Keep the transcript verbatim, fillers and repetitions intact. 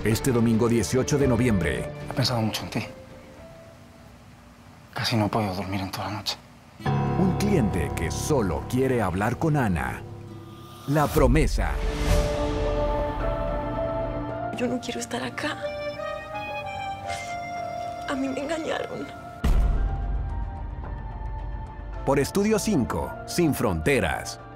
Este domingo dieciocho de noviembre. He pensado mucho en ti. Casi no he podido dormir en toda la noche. Un cliente que solo quiere hablar con Ana. La promesa. Yo no quiero estar acá. A mí me engañaron. Por Estudio cinco, Sin Fronteras.